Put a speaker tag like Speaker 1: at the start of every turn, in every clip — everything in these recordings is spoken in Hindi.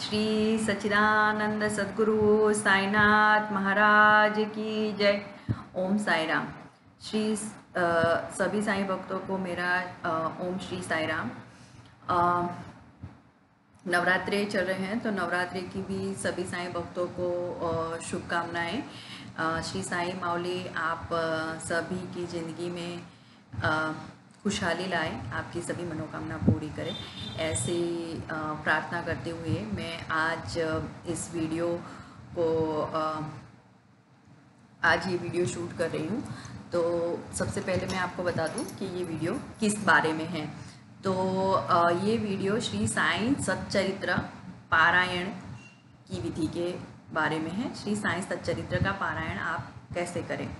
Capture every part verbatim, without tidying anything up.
Speaker 1: श्री सच्चिदानंद सद्गुरु साईनाथ महाराज की जय। ओम साई राम। श्री अ, सभी साईं भक्तों को मेरा अ, ओम श्री साई राम। अ, नवरात्रे चल रहे हैं तो नवरात्रि की भी सभी साईं भक्तों को अ, शुभकामनाएं। अ, श्री साईं माउली आप अ, सभी की ज़िंदगी में अ, खुशहाली लाए, आपकी सभी मनोकामना पूरी करें, ऐसी अ, प्रार्थना करते हुए मैं आज अ, इस वीडियो को अ, आज ये वीडियो शूट कर रही हूँ। तो सबसे पहले मैं आपको बता दूँ कि ये वीडियो किस बारे में है। तो अ, ये वीडियो श्री साईं सच्चरित्र पारायण की विधि के बारे में है। श्री साईं सच्चरित्र का पारायण आप कैसे करें।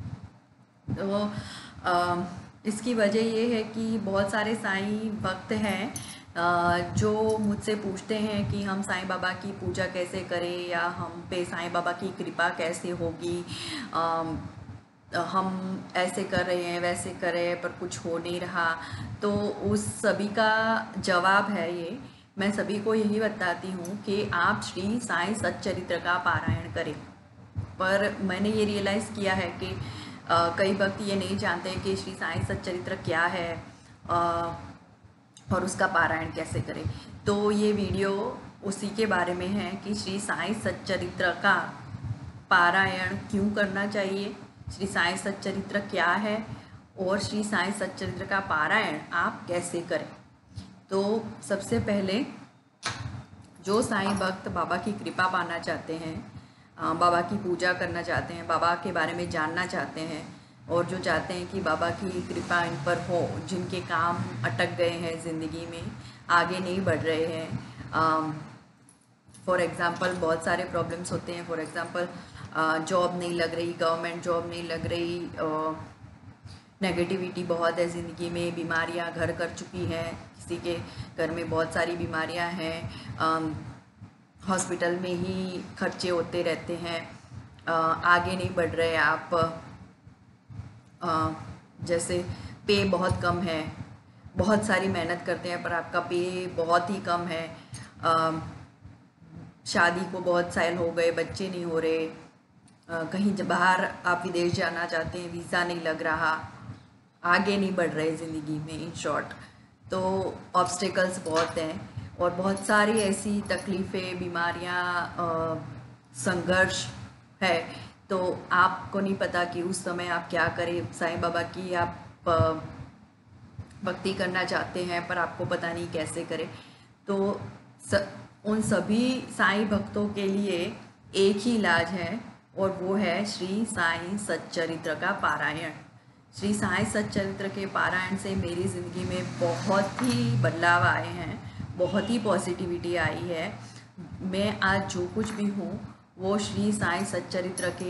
Speaker 1: तो अ, इसकी वजह ये है कि बहुत सारे साईं भक्त हैं अ, जो मुझसे पूछते हैं कि हम साईं बाबा की पूजा कैसे करें या हम पे साईं बाबा की कृपा कैसे होगी। अम, हम ऐसे कर रहे हैं वैसे कर रहे हैं पर कुछ हो नहीं रहा। तो उस सभी का जवाब है ये। मैं सभी को यही बताती हूँ कि आप श्री साईं सच्चरित्र का पारायण करें। पर मैंने ये रियलाइज़ किया है कि अ, कई भक्त ये नहीं जानते कि श्री साईं सच्चरित्र क्या है अ, और उसका पारायण कैसे करें। तो ये वीडियो उसी के बारे में है कि श्री साईं सच्चरित्र का पारायण क्यों करना चाहिए, श्री साईं सच्चरित्र क्या है और श्री साईं सच्चरित्र का पारायण आप कैसे करें। तो सबसे पहले जो साईं भक्त बाबा की कृपा पाना चाहते हैं, बाबा की पूजा करना चाहते हैं, बाबा के बारे में जानना चाहते हैं और जो चाहते हैं कि बाबा की कृपा इन पर हो, जिनके काम अटक गए हैं ज़िंदगी में, आगे नहीं बढ़ रहे हैं। फॉर एग्ज़ाम्पल बहुत सारे प्रॉब्लम्स होते हैं। फॉर एग्ज़ाम्पल जॉब नहीं लग रही, गवर्नमेंट जॉब नहीं लग रही, नेगेटिविटी बहुत है ज़िंदगी में, बीमारियां घर कर चुकी हैं, किसी के घर में बहुत सारी बीमारियां हैं, हॉस्पिटल में ही खर्चे होते रहते हैं, आ, आगे नहीं बढ़ रहे आप, आ, जैसे पे बहुत कम है, बहुत सारी मेहनत करते हैं पर आपका पे बहुत ही कम है, आ, शादी को बहुत साल हो गए, बच्चे नहीं हो रहे, आ, कहीं बाहर आप विदेश जाना चाहते हैं, वीज़ा नहीं लग रहा, आगे नहीं बढ़ रहे ज़िंदगी में, इन शॉर्ट। तो ऑब्स्टिकल्स बहुत हैं और बहुत सारी ऐसी तकलीफ़ें, बीमारियां, संघर्ष है। तो आपको नहीं पता कि उस समय आप क्या करें। साईं बाबा की आप भक्ति करना चाहते हैं पर आपको पता नहीं कैसे करें। तो स, उन सभी साईं भक्तों के लिए एक ही इलाज है और वो है श्री साईं सच्चरित्र का पारायण। श्री साईं सच्चरित्र के पारायण से मेरी ज़िंदगी में बहुत ही बदलाव आए हैं, बहुत ही पॉजिटिविटी आई है। मैं आज जो कुछ भी हूँ वो श्री साईं सच्चरित्र के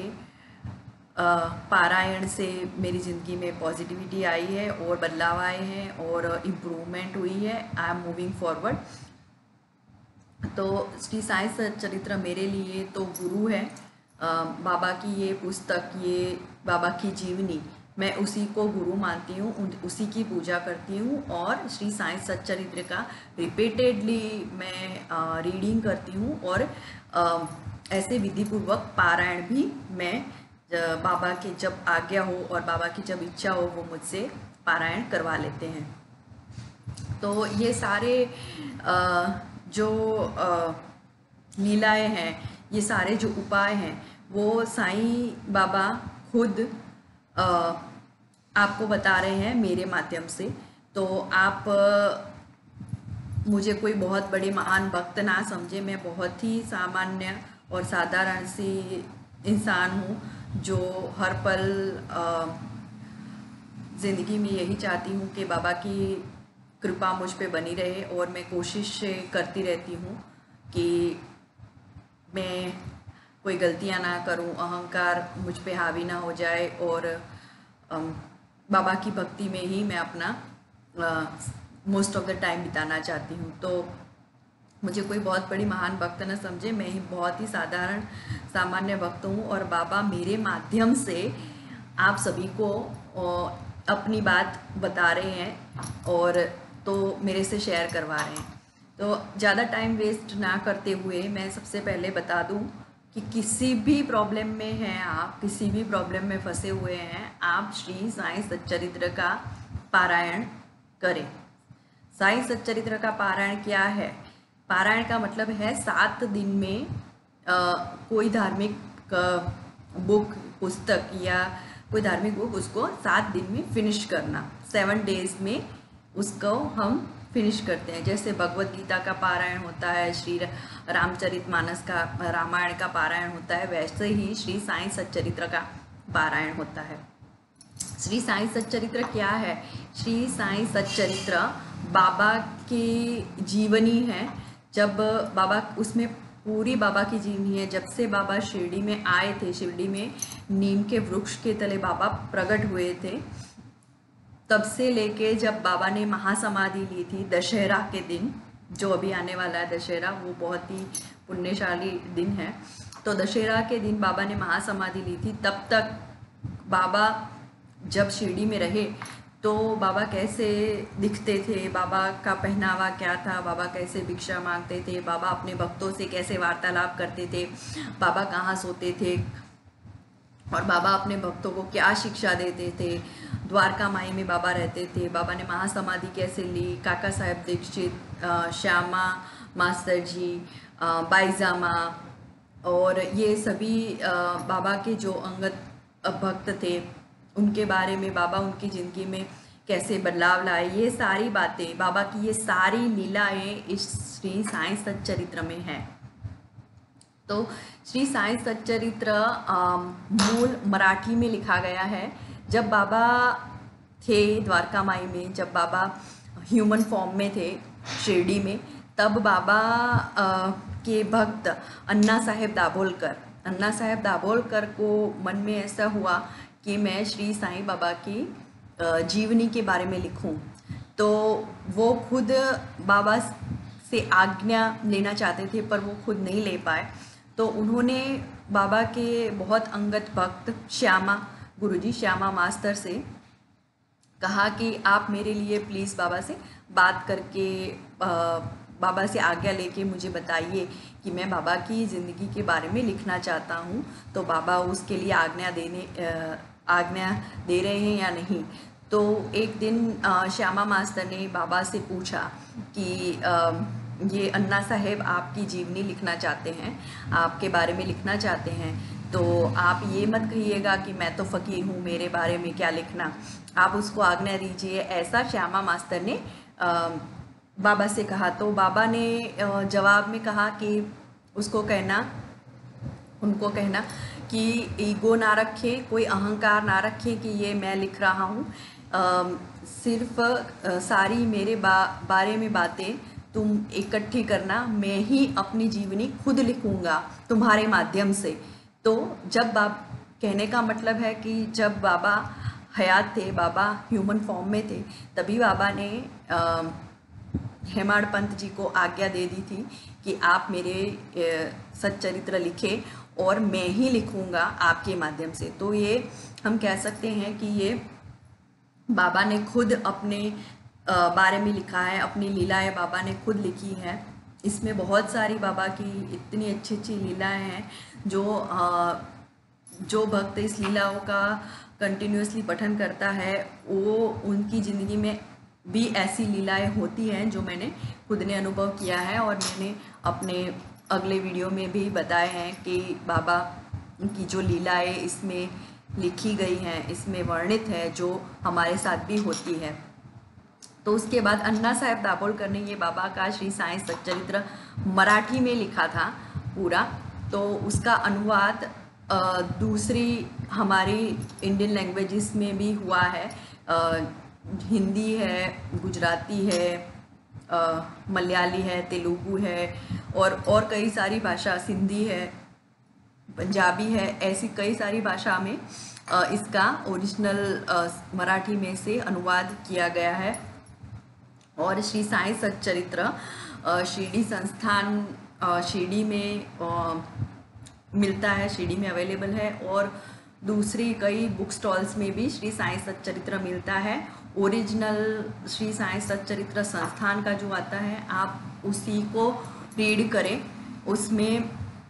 Speaker 1: पारायण से मेरी ज़िंदगी में पॉजिटिविटी आई है और बदलाव आए हैं और इम्प्रूवमेंट हुई है। I am moving forward. तो श्री साईं सच्चरित्र मेरे लिए तो गुरु है। बाबा की ये पुस्तक, ये बाबा की जीवनी, मैं उसी को गुरु मानती हूँ, उसी की पूजा करती हूँ और श्री साईं सच्चरित्र का रिपीटेडली मैं आ, रीडिंग करती हूँ और आ, ऐसे विधिपूर्वक पारायण भी मैं बाबा के जब आज्ञा हो और बाबा की जब इच्छा हो वो मुझसे पारायण करवा लेते हैं। तो ये सारे आ, जो लीलाएँ हैं, ये सारे जो उपाय हैं वो साईं बाबा खुद आ, आपको बता रहे हैं मेरे माध्यम से। तो आप आ, मुझे कोई बहुत बड़े महान भक्त ना समझे, मैं बहुत ही सामान्य और साधारण सी इंसान हूँ जो हर पल ज़िंदगी में यही चाहती हूँ कि बाबा की कृपा मुझ पे बनी रहे और मैं कोशिश करती रहती हूँ कि मैं कोई गलतियाँ ना करूं, अहंकार मुझ पे हावी ना हो जाए और बाबा की भक्ति में ही मैं अपना मोस्ट ऑफ द टाइम बिताना चाहती हूँ। तो मुझे कोई बहुत बड़ी महान भक्त न समझे, मैं ही बहुत ही साधारण सामान्य भक्त हूँ और बाबा मेरे माध्यम से आप सभी को अपनी बात बता रहे हैं और तो मेरे से शेयर करवा रहे हैं। तो ज़्यादा टाइम वेस्ट ना करते हुए मैं सबसे पहले बता दूं कि किसी भी प्रॉब्लम में हैं आप, किसी भी प्रॉब्लम में फंसे हुए हैं, आप श्री साईं सच्चरित्र का पारायण करें। साईं सच्चरित्र का पारायण क्या है? पारायण का मतलब है सात दिन में आ, कोई धार्मिक बुक, पुस्तक या कोई धार्मिक बुक उसको सात दिन में फिनिश करना। सेवन डेज में उसको हम फिनिश करते हैं। जैसे भगवत गीता का पारायण होता है, श्री रामचरितमानस का, रामायण का पारायण होता है, वैसे ही श्री साईं सच्चरित्र का पारायण होता है। श्री साईं सच्चरित्र क्या है? श्री साईं सच्चरित्र बाबा की जीवनी है। जब बाबा, उसमें पूरी बाबा की जीवनी है। जब से बाबा शिरडी में आए थे, शिरडी में नीम के वृक्ष के तले बाबा प्रकट हुए थे, तब से लेके जब बाबा ने महासमाधि ली थी दशहरा के दिन, जो अभी आने वाला है दशहरा, वो बहुत ही पुण्यशाली दिन है। तो दशहरा के दिन बाबा ने महासमाधि ली थी। तब तक बाबा जब शिरडी में रहे तो बाबा कैसे दिखते थे, बाबा का पहनावा क्या था, बाबा कैसे भिक्षा मांगते थे, बाबा अपने भक्तों से कैसे वार्तालाप करते थे, बाबा कहाँ सोते थे और बाबा अपने भक्तों को क्या शिक्षा देते थे। द्वारका माई में बाबा रहते थे। बाबा ने महासमाधि कैसे ली, काका साहेब दीक्षित, श्यामा मास्टर जी, बाईजामा और ये सभी बाबा के जो अंगत भक्त थे, उनके बारे में बाबा उनकी ज़िंदगी में कैसे बदलाव लाए, ये सारी बातें, बाबा की ये सारी लीलाएं इस श्री साईं सच्चरित्र में हैं। तो श्री साईं सच्चरित्र मूल मराठी में लिखा गया है। जब बाबा थे द्वारका माई में, जब बाबा ह्यूमन फॉर्म में थे शिरडी में, तब बाबा आ, के भक्त अन्ना साहेब दाभोलकर, अन्ना साहेब दाभोलकर को मन में ऐसा हुआ कि मैं श्री साईं बाबा की जीवनी के बारे में लिखूं। तो वो खुद बाबा से आज्ञा लेना चाहते थे पर वो खुद नहीं ले पाए। तो उन्होंने बाबा के बहुत अंगत भक्त श्यामा गुरुजी, श्यामा मास्टर से कहा कि आप मेरे लिए प्लीज़ बाबा से बात करके बाबा से आज्ञा लेके मुझे बताइए कि मैं बाबा की ज़िंदगी के बारे में लिखना चाहता हूँ। तो बाबा उसके लिए आज्ञा देने आज्ञा दे रहे हैं या नहीं। तो एक दिन श्यामा मास्टर ने बाबा से पूछा कि ये अन्ना साहेब आपकी जीवनी लिखना चाहते हैं, आपके बारे में लिखना चाहते हैं, तो आप ये मत कहिएगा कि मैं तो फ़कीर हूँ, मेरे बारे में क्या लिखना, आप उसको आज्ञा दीजिए। ऐसा श्यामा मास्टर ने आ, बाबा से कहा। तो बाबा ने जवाब में कहा कि उसको कहना, उनको कहना कि ईगो ना रखे, कोई अहंकार ना रखे कि ये मैं लिख रहा हूँ, सिर्फ आ, सारी मेरे बा, बारे में बातें तुम इकट्ठी करना, मैं ही अपनी जीवनी खुद लिखूँगा तुम्हारे माध्यम से। तो जब बाब कहने का मतलब है कि जब बाबा हयात थे, बाबा ह्यूमन फॉर्म में थे, तभी बाबा ने हेमाड़ पंत जी को आज्ञा दे दी थी कि आप मेरे सच्चरित्र लिखें और मैं ही लिखूँगा आपके माध्यम से। तो ये हम कह सकते हैं कि ये बाबा ने खुद अपने बारे में लिखा है, अपनी लीलाएं बाबा ने खुद लिखी है। इसमें बहुत सारी बाबा की इतनी अच्छी अच्छी लीलाएं हैं जो जो भक्त इस लीलाओं का कंटिन्यूसली पठन करता है, वो उनकी ज़िंदगी में भी ऐसी लीलाएं होती हैं जो मैंने खुद ने अनुभव किया है और मैंने अपने अगले वीडियो में भी बताए हैं कि बाबा की जो लीलाएं इसमें लिखी गई हैं, इसमें वर्णित है, जो हमारे साथ भी होती है। तो उसके बाद अन्ना साहेब दाभोलकर ने ये बाबा का श्री साईं सच्चरित्र मराठी में लिखा था पूरा। तो उसका अनुवाद दूसरी हमारी इंडियन लैंग्वेजेस में भी हुआ है, हिंदी है, गुजराती है, मलयाली है, तेलुगु है और और कई सारी भाषा, सिंधी है, पंजाबी है, ऐसी कई सारी भाषा में इसका ओरिजिनल मराठी में से अनुवाद किया गया है। और श्री साईं सच्चरित्र शिरडी संस्थान शिरडी में मिलता है, शिरडी में अवेलेबल है और दूसरी कई बुक स्टॉल्स में भी श्री साईं सच्चरित्र मिलता है। ओरिजिनल श्री साईं सच्चरित्र संस्थान का जो आता है, आप उसी को रीड करें। उसमें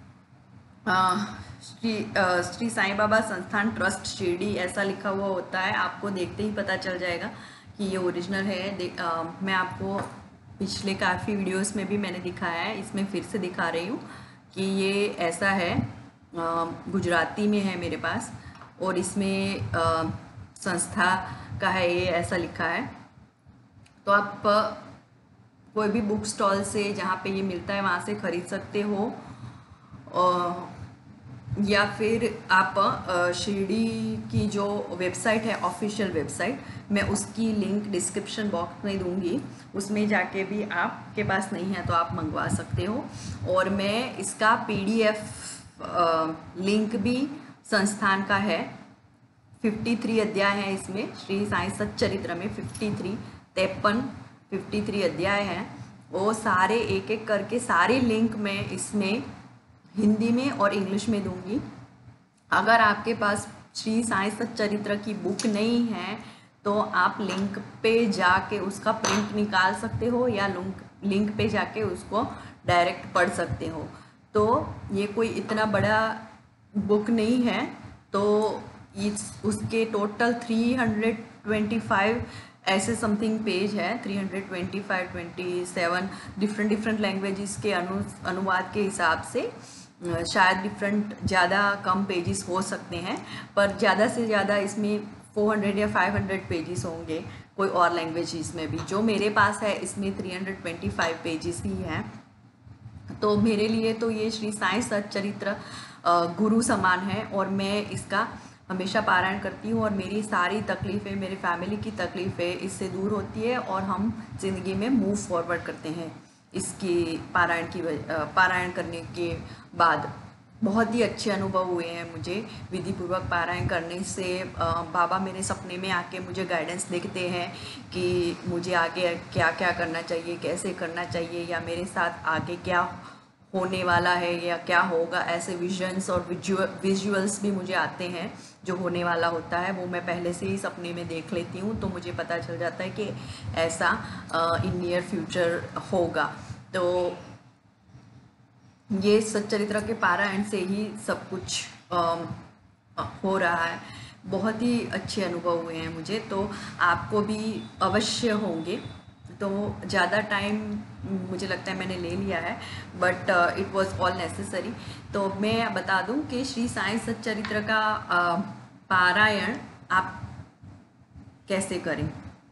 Speaker 1: आ, श्री आ, श्री साईं बाबा संस्थान ट्रस्ट शिरडी ऐसा लिखा हुआ होता है, आपको देखते ही पता चल जाएगा कि ये ओरिजिनल है। आ, मैं आपको पिछले काफ़ी वीडियोस में भी मैंने दिखाया है, इसमें फिर से दिखा रही हूँ कि ये ऐसा है। आ, गुजराती में है मेरे पास, और इसमें आ, संस्था का है, ये ऐसा लिखा है। तो आप आ, कोई भी बुक स्टॉल से जहाँ पे ये मिलता है वहाँ से ख़रीद सकते हो, आ, या फिर आप शिरडी की जो वेबसाइट है, ऑफिशियल वेबसाइट, मैं उसकी लिंक डिस्क्रिप्शन बॉक्स में दूंगी, उसमें जाके भी आपके पास नहीं है तो आप मंगवा सकते हो। और मैं इसका पीडीएफ लिंक भी संस्थान का है, तिरेपन अध्याय हैं इसमें, श्री साईं सच्चरित्र में तिरेपन तिरपन तिरेपन अध्याय हैं। वो सारे एक एक करके सारे लिंक मैं इसमें हिंदी में और इंग्लिश में दूंगी। अगर आपके पास श्री साईं सच्चरित्र की बुक नहीं है तो आप लिंक पे जाके उसका प्रिंट निकाल सकते हो, या लिंक लिंक पे जाके उसको डायरेक्ट पढ़ सकते हो। तो ये कोई इतना बड़ा बुक नहीं है, तो इस उसके total three hundred twenty five ऐसे समथिंग पेज है, three hundred twenty five twenty seven different different languages के अनु अनुवाद के हिसाब से शायद डिफरेंट ज़्यादा कम पेजेस हो सकते हैं, पर ज़्यादा से ज़्यादा इसमें फोर हंड्रेड या फाइव हंड्रेड पेजेस होंगे कोई और लैंग्वेजेस में भी। जो मेरे पास है इसमें three hundred twenty five pages ही हैं। तो मेरे लिए तो ये श्री साईं सच्चरित्र गुरु समान है, और मैं इसका हमेशा पारायण करती हूँ, और मेरी सारी तकलीफ़ें, मेरी फैमिली की तकलीफ़ें इससे दूर होती है, और हम ज़िंदगी में मूव फॉरवर्ड करते हैं इसकी पारायण की पारायण करने के बाद। बहुत ही अच्छे अनुभव हुए हैं मुझे विधि पूर्वक पारायण करने से। बाबा मेरे सपने में आके मुझे गाइडेंस देते हैं कि मुझे आगे क्या क्या करना चाहिए, कैसे करना चाहिए, या मेरे साथ आगे क्या होने वाला है या क्या होगा। ऐसे विजन्स और विजुअल्स भी मुझे आते हैं, जो होने वाला होता है वो मैं पहले से ही सपने में देख लेती हूँ, तो मुझे पता चल जाता है कि ऐसा इन नियर फ्यूचर होगा। तो ये सच्चरित्र के पारायण से ही सब कुछ आ, हो रहा है। बहुत ही अच्छे अनुभव हुए हैं मुझे, तो आपको भी अवश्य होंगे। तो ज़्यादा टाइम मुझे लगता है मैंने ले लिया है, but it was all necessary. तो मैं बता दूं कि श्री साईं सच्चरित्र का uh, पारायण आप कैसे करें।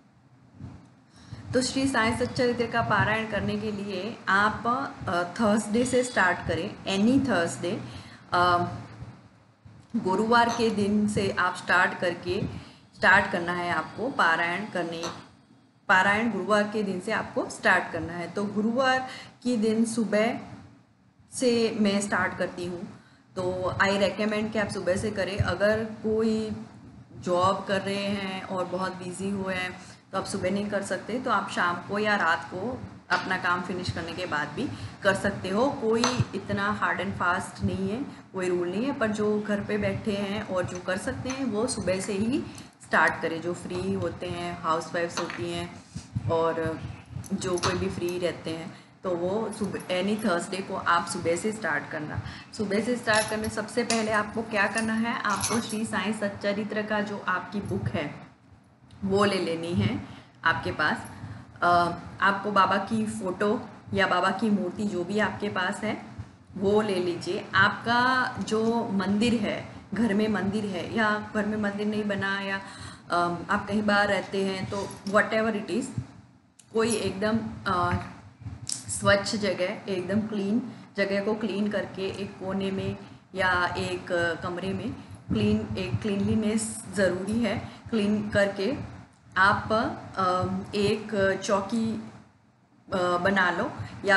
Speaker 1: तो श्री साईं सच्चरित्र का पारायण करने के लिए आप थर्सडे uh, से स्टार्ट करें, एनी थर्सडे। uh, गुरुवार के दिन से आप स्टार्ट करके स्टार्ट करना है आपको पारायण करने पारायण गुरुवार के दिन से आपको स्टार्ट करना है। तो गुरुवार के दिन सुबह से मैं स्टार्ट करती हूँ, तो आई रेकमेंड कि आप सुबह से करें। अगर कोई जॉब कर रहे हैं और बहुत बिजी हुए हैं तो आप सुबह नहीं कर सकते, तो आप शाम को या रात को अपना काम फिनिश करने के बाद भी कर सकते हो। कोई इतना हार्ड एंड फास्ट नहीं है, कोई रूल नहीं है, पर जो घर पे बैठे हैं और जो कर सकते हैं वो सुबह से ही स्टार्ट करें। जो फ्री होते हैं, हाउस वाइफ्स होती हैं, और जो कोई भी फ्री रहते हैं, तो वो सुबह एनी थर्सडे को आप सुबह से स्टार्ट करना। सुबह से स्टार्ट करने सबसे पहले आपको क्या करना है, आपको श्री साईं सच्चरित्र का जो आपकी बुक है वो ले लेनी है आपके पास। आ, आपको बाबा की फ़ोटो या बाबा की मूर्ति जो भी आपके पास है वो ले लीजिए। आपका जो मंदिर है, घर में मंदिर है या घर में मंदिर नहीं बना, या आप कहीं बाहर रहते हैं, तो वट एवर इट इज़, कोई एकदम स्वच्छ जगह, एकदम क्लीन जगह को क्लीन करके एक कोने में या एक कमरे में क्लीन एक क्लीनलीनेस ज़रूरी है। क्लीन करके आप एक चौकी बना लो, या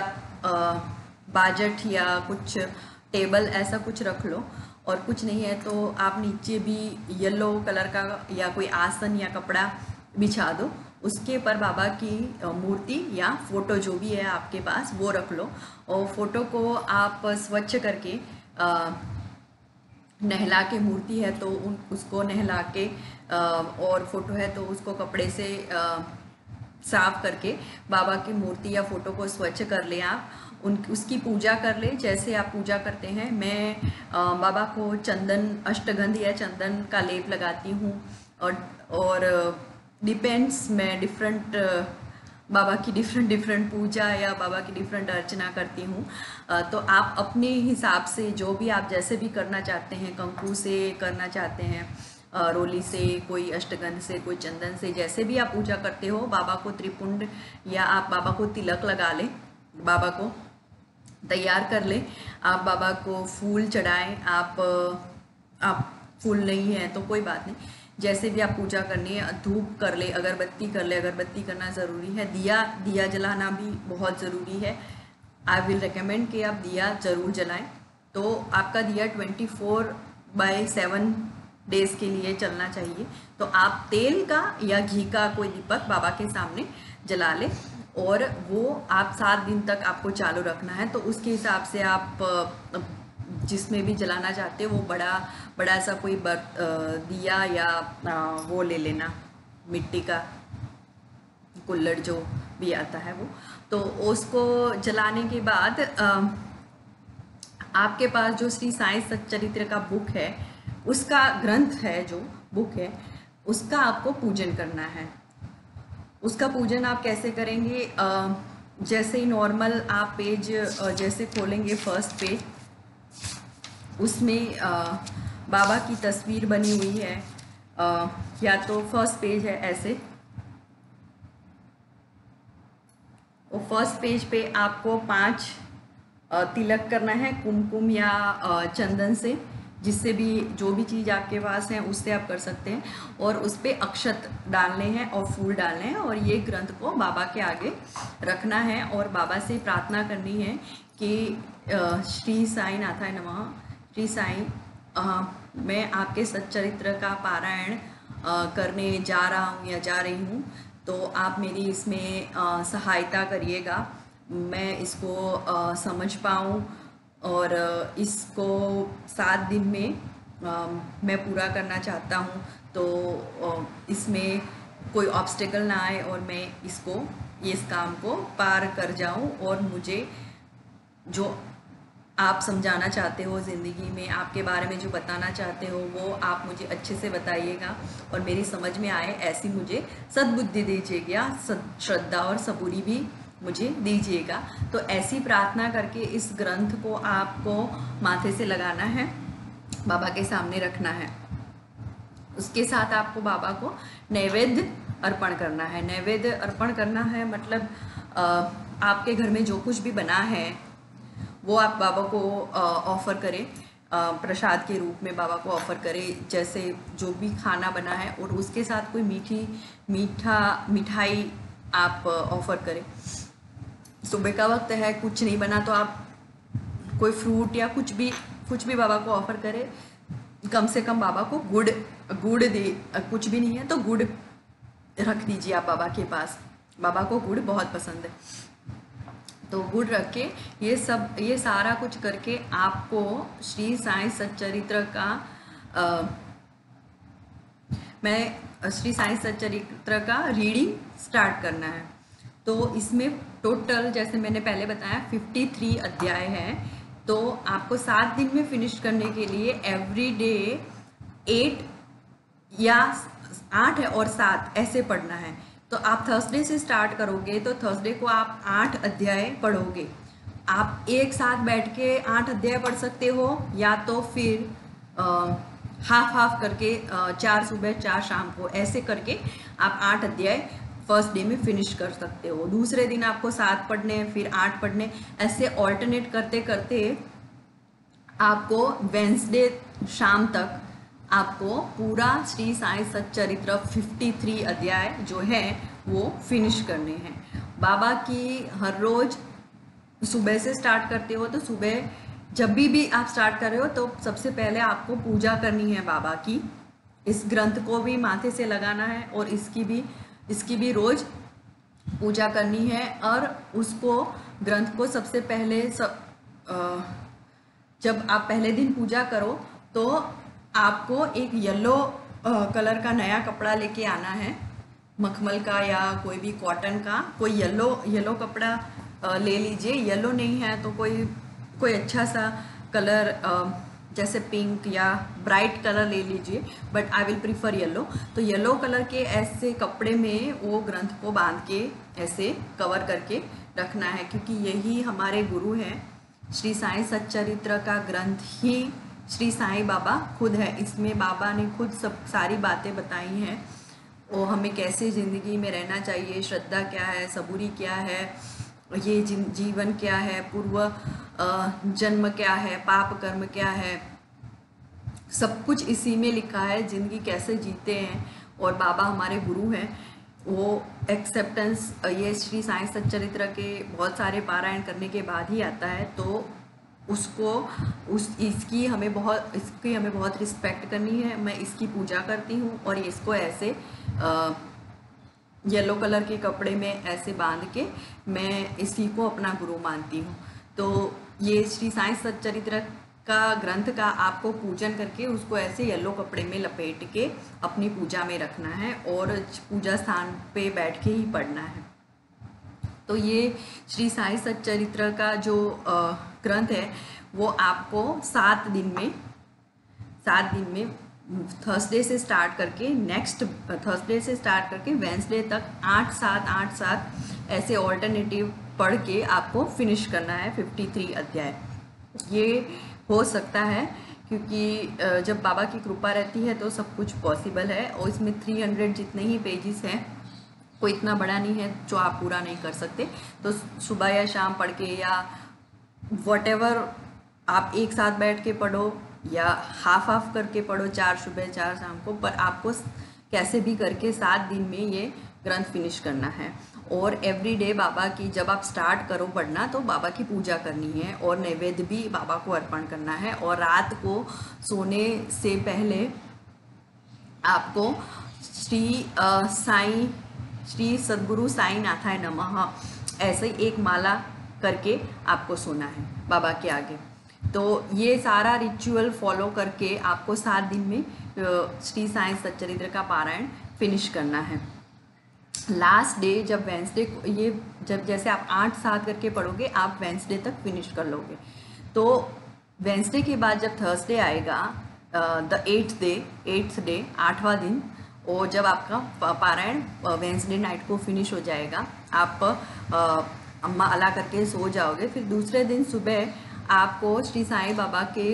Speaker 1: बाजट या कुछ टेबल ऐसा कुछ रख लो, और कुछ नहीं है तो आप नीचे भी येलो कलर का या कोई आसन या कपड़ा बिछा दो, उसके ऊपर बाबा की मूर्ति या फ़ोटो जो भी है आपके पास वो रख लो। और फ़ोटो को आप स्वच्छ करके आ, नहला के, मूर्ति है तो उन उसको नहला के, आ, और फ़ोटो है तो उसको कपड़े से आ, साफ करके बाबा की मूर्ति या फोटो को स्वच्छ कर ले आप, उन उसकी पूजा कर ले जैसे आप पूजा करते हैं। मैं आ, बाबा को चंदन, अष्टगंध या चंदन का लेप लगाती हूँ और और डिपेंड्स, मैं डिफरेंट बाबा की डिफरेंट डिफरेंट पूजा या बाबा की डिफरेंट अर्चना करती हूँ। तो आप अपने हिसाब से जो भी आप जैसे भी करना चाहते हैं, कंकु से करना चाहते हैं, रोली से, कोई अष्टगंध से, कोई चंदन से, जैसे भी आप पूजा करते हो, बाबा को त्रिपुंड या आप बाबा को तिलक लगा लें, बाबा को तैयार कर लें, आप बाबा को फूल चढ़ाएं। आप आप फूल नहीं है तो कोई बात नहीं, जैसे भी आप पूजा करनी है, धूप कर ले, अगरबत्ती कर ले, अगरबत्ती करना ज़रूरी है, दिया दिया जलाना भी बहुत ज़रूरी है। आई विल रिकमेंड कि आप दिया ज़रूर जलाएं। तो आपका दिया twenty four by seven days के लिए चलना चाहिए। तो आप तेल का या घी का कोई दीपक बाबा के सामने जला लें और वो आप सात दिन तक आपको चालू रखना है। तो उसके हिसाब से आप जिसमें भी जलाना चाहते हो वो बड़ा बड़ा सा कोई बर्त दिया या वो ले लेना, मिट्टी का कुल्हड़ जो भी आता है वो। तो उसको जलाने के बाद आपके पास जो श्री साईं सच्चरित्र का बुक है, उसका ग्रंथ है, जो बुक है उसका आपको पूजन करना है। उसका पूजन आप कैसे करेंगे? जैसे ही नॉर्मल आप पेज जैसे खोलेंगे, फर्स्ट पेज, उसमें बाबा की तस्वीर बनी हुई है, या तो फर्स्ट पेज है ऐसे, वो फर्स्ट पेज पे आपको पांच तिलक करना है कुमकुम या चंदन से, जिससे भी जो भी चीज़ आपके पास है उससे आप कर सकते हैं, और उस पर अक्षत डालने हैं और फूल डालने हैं और ये ग्रंथ को बाबा के आगे रखना है और बाबा से प्रार्थना करनी है कि श्री साईं नाथाय नमः, श्री साईं मैं आपके सच्चरित्र का पारायण करने जा रहा हूँ या जा रही हूँ, तो आप मेरी इसमें सहायता करिएगा, मैं इसको आ, समझ पाऊँ और इसको सात दिन में आ, मैं पूरा करना चाहता हूँ। तो आ, इसमें कोई ऑब्स्टेकल ना आए और मैं इसको इस काम को पार कर जाऊँ, और मुझे जो आप समझाना चाहते हो ज़िंदगी में, आपके बारे में जो बताना चाहते हो वो आप मुझे अच्छे से बताइएगा और मेरी समझ में आए ऐसी मुझे सद्बुद्धि दीजिएगा, श्रद्धा और सबूरी भी मुझे दीजिएगा। तो ऐसी प्रार्थना करके इस ग्रंथ को आपको माथे से लगाना है, बाबा के सामने रखना है। उसके साथ आपको बाबा को नैवेद्य अर्पण करना है। नैवेद्य अर्पण करना है मतलब आपके घर में जो कुछ भी बना है वो आप बाबा को ऑफ़र करें, प्रसाद के रूप में बाबा को ऑफ़र करें, जैसे जो भी खाना बना है, और उसके साथ कोई मीठी मीठा मिठाई आप ऑफ़र करें। सुबह का वक्त है, कुछ नहीं बना तो आप कोई फ्रूट या कुछ भी कुछ भी बाबा को ऑफ़र करें। कम से कम बाबा को गुड़ गुड़ दे, कुछ भी नहीं है तो गुड़ रख दीजिए आप बाबा के पास, बाबा को गुड़ बहुत पसंद है। तो गुड़ रख के ये सब ये सारा कुछ करके आपको श्री साईं सच्चरित्र का आ, मैं श्री साईं सच्चरित्र का रीडिंग स्टार्ट करना है। तो इसमें टोटल जैसे मैंने पहले बताया तिरेपन अध्याय है, तो आपको सात दिन में फिनिश करने के लिए एवरी डे एट या आठ और सात ऐसे पढ़ना है। तो आप थर्सडे से स्टार्ट करोगे तो थर्सडे को आप आठ अध्याय पढ़ोगे। आप एक साथ बैठ के आठ अध्याय पढ़ सकते हो, या तो फिर आ, हाफ हाफ करके आ, चार सुबह चार शाम को ऐसे करके आप आठ अध्याय फर्स्ट डे में फिनिश कर सकते हो। दूसरे दिन आपको सात पढ़ने फिर आठ पढ़ने, ऐसे ऑल्टरनेट करते करते आपको वेंसडे शाम तक आपको पूरा श्री साईं सच्चरित्र तिरेपन अध्याय जो है वो फिनिश करने हैं। बाबा की हर रोज सुबह से स्टार्ट करते हो तो सुबह जब भी भी आप स्टार्ट कर रहे हो तो सबसे पहले आपको पूजा करनी है बाबा की। इस ग्रंथ को भी माथे से लगाना है और इसकी भी इसकी भी रोज पूजा करनी है। और उसको ग्रंथ को सबसे पहले सब जब आप पहले दिन पूजा करो तो आपको एक येलो कलर का नया कपड़ा लेके आना है, मखमल का या कोई भी कॉटन का कोई येलो येलो कपड़ा अ, ले लीजिए। येलो नहीं है तो कोई कोई अच्छा सा कलर जैसे पिंक या ब्राइट कलर ले लीजिए, but I will prefer yellow. तो येलो कलर के ऐसे कपड़े में वो ग्रंथ को बांध के ऐसे कवर करके रखना है, क्योंकि यही हमारे गुरु हैं। श्री साईं सच्चरित्र का ग्रंथ ही श्री साईं बाबा खुद है। इसमें बाबा ने खुद सब सारी बातें बताई हैं, वो हमें कैसे ज़िंदगी में रहना चाहिए, श्रद्धा क्या है, सबूरी क्या है, ये जीवन क्या है, पूर्व जन्म क्या है, पाप कर्म क्या है, सब कुछ इसी में लिखा है। ज़िंदगी कैसे जीते हैं, और बाबा हमारे गुरु हैं। वो एक्सेप्टेंस ये श्री साईं सच्चरित्र के बहुत सारे पारायण करने के बाद ही आता है, तो उसको उस इसकी हमें बहुत इसकी हमें बहुत रिस्पेक्ट करनी है। मैं इसकी पूजा करती हूँ और इसको ऐसे येलो कलर के कपड़े में ऐसे बांध के मैं इसी को अपना गुरु मानती हूँ। तो ये श्री साईं सच्चरित्र का ग्रंथ का आपको पूजन करके उसको ऐसे येलो कपड़े में लपेट के अपनी पूजा में रखना है और पूजा स्थान पे बैठ के ही पढ़ना है। तो ये श्री साईं सच्चरित्र का जो ग्रंथ है वो आपको सात दिन में सात दिन में थर्सडे से स्टार्ट करके नेक्स्ट थर्सडे से स्टार्ट करके वेंसडे तक आठ सात आठ सात ऐसे ऑल्टरनेटिव पढ़ के आपको फिनिश करना है तिरेपन अध्याय। ये हो सकता है क्योंकि जब बाबा की कृपा रहती है तो सब कुछ पॉसिबल है, और इसमें तीन सौ जितने ही पेजेस हैं, कोई इतना बड़ा नहीं है जो आप पूरा नहीं कर सकते। तो सुबह या शाम पढ़ के या व्हाटएवर आप एक साथ बैठ के पढ़ो या हाफ हाफ करके पढ़ो, चार सुबह चार शाम को, पर आपको कैसे भी करके सात दिन में ये ग्रंथ फिनिश करना है। और एवरी डे बाबा की जब आप स्टार्ट करो पढ़ना तो बाबा की पूजा करनी है और नैवेद्य भी बाबा को अर्पण करना है। और रात को सोने से पहले आपको श्री साईं श्री सद्गुरु साईं नाथाय नमः ऐसे एक माला करके आपको सोना है बाबा के आगे। तो ये सारा रिचुअल फॉलो करके आपको सात दिन में श्री साईं सच्चरित्र का पारायण फिनिश करना है। लास्ट डे जब वेंसडे को ये जब जैसे आप आठ सात करके पढ़ोगे आप वेंसडे तक फिनिश कर लोगे। तो वेंसडे के बाद जब थर्सडे आएगा the eighth day eighth day आठवां दिन, और जब आपका पारायण वेंसडे नाइट को फिनिश हो जाएगा, आप अम्मा अला करके सो जाओगे। फिर दूसरे दिन सुबह आपको श्री साईं बाबा के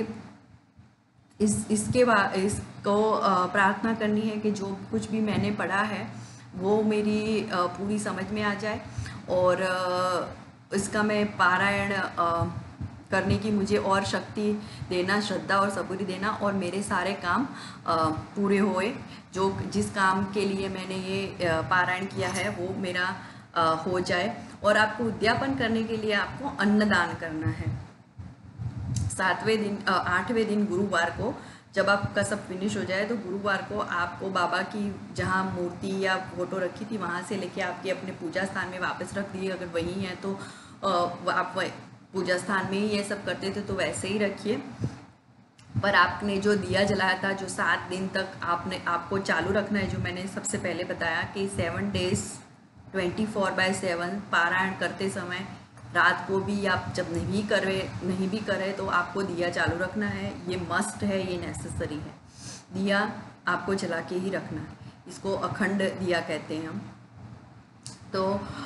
Speaker 1: इस इसके बाद इसको प्रार्थना करनी है कि जो कुछ भी मैंने पढ़ा है वो मेरी पूरी समझ में आ जाए, और इसका मैं पारायण करने की मुझे और शक्ति देना, श्रद्धा और सबूरी देना, और मेरे सारे काम पूरे होए। जो जिस काम के लिए मैंने ये पारायण किया है वो मेरा हो जाए। और आपको उद्यापन करने के लिए आपको अन्नदान करना है। सातवें दिन आठवें दिन गुरुवार को जब आपका सब फिनिश हो जाए तो गुरुवार को आपको बाबा की जहाँ मूर्ति या फोटो रखी थी वहाँ से लेके आपके अपने पूजा स्थान में वापस रख दिए। अगर वही है तो आप पूजा स्थान में ही ये सब करते थे तो वैसे ही रखिए। पर आपने जो दिया जलाया था, जो सात दिन तक आपने आपको चालू रखना है, जो मैंने सबसे पहले बताया कि seven days twenty four by seven पारायण करते समय रात को भी आप जब नहीं कर रहे नहीं भी कर रहे तो आपको दिया चालू रखना है। ये मस्ट है, ये नेसेसरी है। दिया आपको जला के ही रखना है, इसको अखंड दिया कहते हैं हम। तो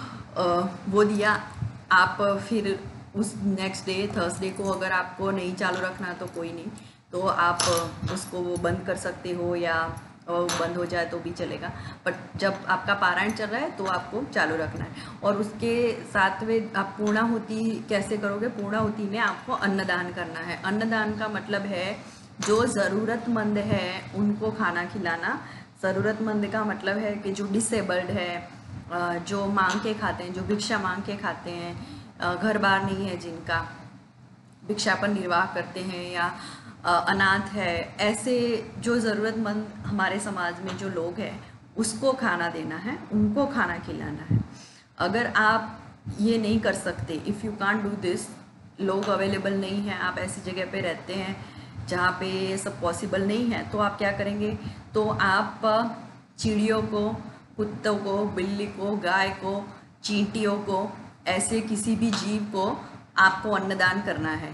Speaker 1: वो दिया आप फिर उस नेक्स्ट डे थर्सडे को अगर आपको नहीं चालू रखना तो कोई नहीं, तो आप उसको वो बंद कर सकते हो या बंद हो जाए तो भी चलेगा। बट जब आपका पारायण चल रहा है तो आपको चालू रखना है। और उसके सातवें आप पूर्णाहुति कैसे करोगे? पूर्णाहुति में आपको अन्नदान करना है। अन्नदान का मतलब है जो ज़रूरतमंद है उनको खाना खिलाना। ज़रूरतमंद का मतलब है कि जो डिसेबल्ड है, जो मांग के खाते हैं, जो भिक्षा मांग के खाते हैं, घर बार नहीं है जिनका, भिक्षा पर निर्वाह करते हैं या अनाथ है, ऐसे जो ज़रूरतमंद हमारे समाज में जो लोग हैं उसको खाना देना है, उनको खाना खिलाना है। अगर आप ये नहीं कर सकते, if you can't do this, लोग अवेलेबल नहीं हैं, आप ऐसी जगह पे रहते हैं जहाँ पे ये सब पॉसिबल नहीं है, तो आप क्या करेंगे? तो आप चिड़ियों को कुत्तों को, बिल्ली को, गाय को, चींटियों को, ऐसे किसी भी जीव को आपको अन्नदान करना है।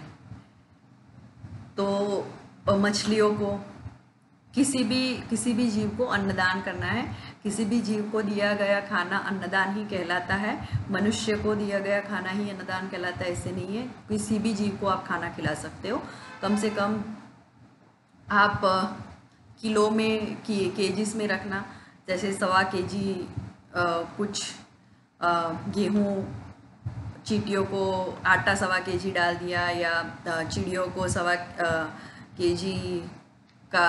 Speaker 1: तो मछलियों को, किसी भी किसी भी जीव को अन्नदान करना है। किसी भी जीव को दिया गया खाना अन्नदान ही कहलाता है। मनुष्य को दिया गया खाना ही अन्नदान कहलाता है, ऐसे नहीं है। किसी भी जीव को आप खाना खिला सकते हो। कम से कम आप किलो में कि केजीस में रखना, जैसे सवा के जी कुछ गेहूँ, चींटियों को आटा सवा के जी डाल दिया, या चिड़ियों को सवा के जी का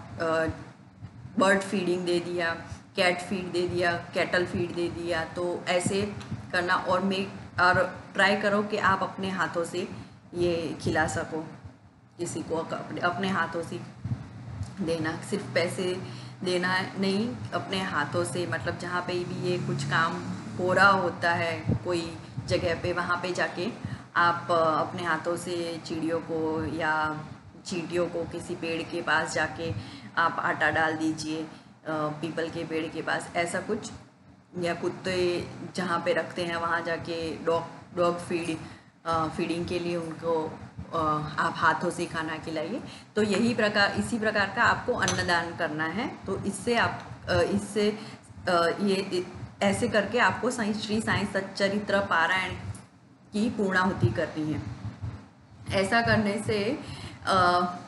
Speaker 1: बर्ड फीडिंग दे दिया, कैट फीड दे दिया, कैटल फीड दे दिया। तो ऐसे करना, और मेक और ट्राई करो कि आप अपने हाथों से ये खिला सको किसी को, अपने अपने हाथों से देना। सिर्फ पैसे देना नहीं, अपने हाथों से, मतलब जहाँ पे भी ये कुछ काम हो रहा होता है कोई जगह पे, वहाँ पे जाके आप अपने हाथों से चिड़ियों को या चींटियों को किसी पेड़ के पास जाके आप आटा डाल दीजिए, पीपल के पेड़ के पास, ऐसा कुछ। या कुत्ते जहाँ पे रखते हैं वहाँ जाके डॉग डॉग फीड फीडिंग के लिए उनको आप हाथों से खाना खिलाइए। तो यही प्रकार इसी प्रकार का आपको अन्नदान करना है। तो इससे आप इससे ये ऐसे करके आपको साई श्री साई सच्चरित्र पारायण की पूर्णाहुति करनी है। ऐसा करने से आ,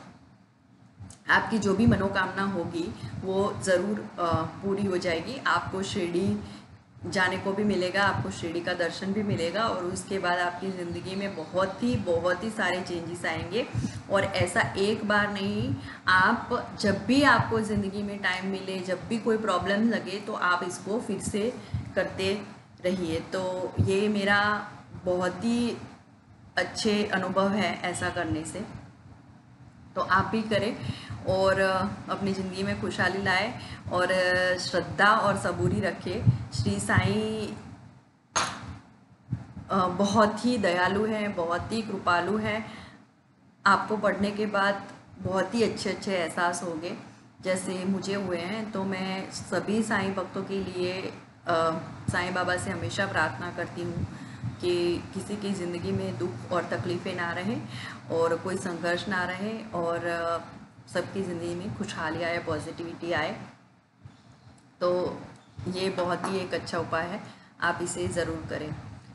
Speaker 1: आपकी जो भी मनोकामना होगी वो ज़रूर पूरी हो जाएगी। आपको शिरडी जाने को भी मिलेगा, आपको शिरडी का दर्शन भी मिलेगा, और उसके बाद आपकी ज़िंदगी में बहुत ही बहुत ही सारे चेंजेस आएंगे। और ऐसा एक बार नहीं, आप जब भी आपको ज़िंदगी में टाइम मिले, जब भी कोई प्रॉब्लम लगे, तो आप इसको फिर से करते रहिए। तो ये मेरा बहुत ही अच्छे अनुभव है ऐसा करने से। तो आप भी करें और अपनी ज़िंदगी में खुशहाली लाए, और श्रद्धा और सबूरी रखें। श्री साईं बहुत ही दयालु है, बहुत ही कृपालु है। आपको पढ़ने के बाद बहुत ही अच्छे अच्छे एहसास होंगे, जैसे मुझे हुए हैं। तो मैं सभी साईं भक्तों के लिए साईं बाबा से हमेशा प्रार्थना करती हूँ कि किसी की ज़िंदगी में दुख और तकलीफ़ें ना रहे, और कोई संघर्ष ना रहे, और सबकी ज़िंदगी में खुशहाली आए, पॉजिटिविटी आए। तो ये बहुत ही एक अच्छा उपाय है, आप इसे ज़रूर करें।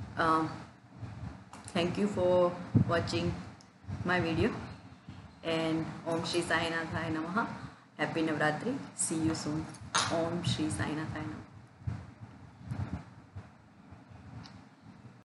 Speaker 1: Thank you for watching my video, and Om Shri साईनाथाय नमः। Happy Navratri, see you soon. Om Shri साईनाथाय नमः।